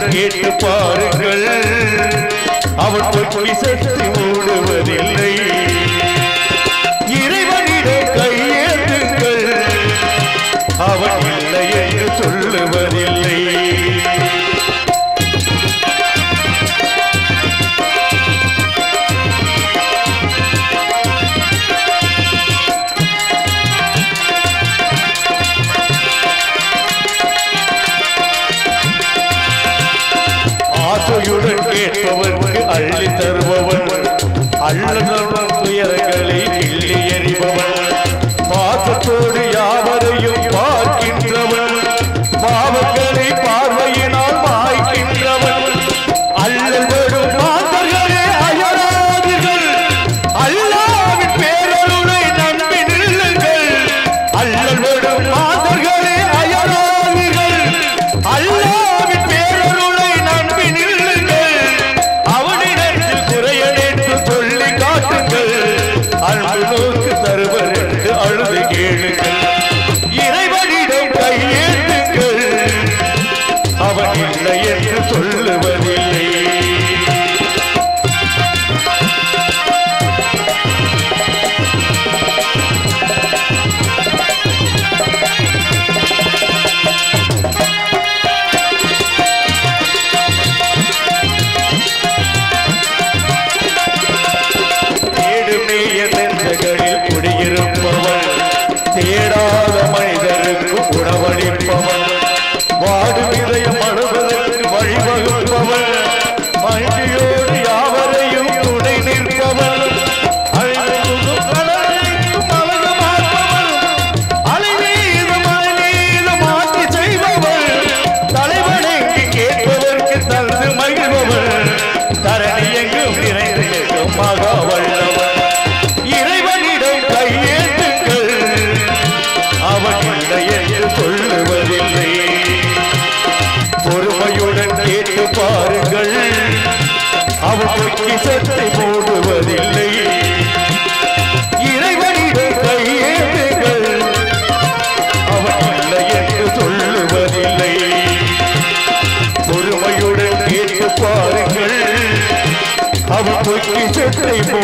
கேட்டு பாருங்கள் அவன் பொக்கிஷத்தை மூடுவதில்லை இறைவனிடம் கையேற்றுங்கள் அவன் இல்லை என்று சொல்லுவதில்லை ஆசையுடன் கேட்பவனுக்கு அள்ளி தருபவன் அள்ளனவன் துயரங்களை கிள்ளி எறிபவன் பாசத்தோடு யாவரையும் பார்க்கின்றவன் பாவங்களை பார்வையினால் மாய்க்கின்றவன் அல்லல் வரும் மாந்தர்களே அயராதீர்கள் அல்லாஹ்வின் பேரருளை நம்பி நில்லுங்கள் அல்லல் வரும் மாந்தர்களே அயராதீர்கள் அல்லாஹ்வின் பேரருளை நம்பி நில்லுங்கள் அவனிடத்தில் குறையடைத்து சொல்லி காட்டுங்கள் அன்பு நோக்கு தருவர் என்று அழுது கேளுங்கள் இறைவனிடம் கையேற்றுங்கள் அவன் இல்லை என்று சொல்லுவதில்லை குடியிருப்பவன் தேடாத மனிதருக்கு உணவளிப்பவன் வாடு விதைய மனதற்கு வழிவகுப்பவன் மகிழ்ச்சியோடு யாவரையும் துணை நிற்பவன் மாற்றி செய்பவன் தலைவனைக்கு கேட்பதற்கு தந்து மகிழ்பவன் தரணி எங்கும் நிறைந்து மகா வல்லவன் இறைவனிடம் கையேற்றுங்கள் அவன் இல்லை என்று சொல்லுவதில்லை பொறுமையுடன் கேட்டு பாருங்கள் அவன் பொக்கிஷத்தை மூடுவதில்லை இறைவனிடம் கையேற்றுங்கள் அவன் இல்லை என்று சொல்லுவதில்லை பொறுமையுடன் கேட்டு பாருங்கள் அவன் பொக்கிஷத்தை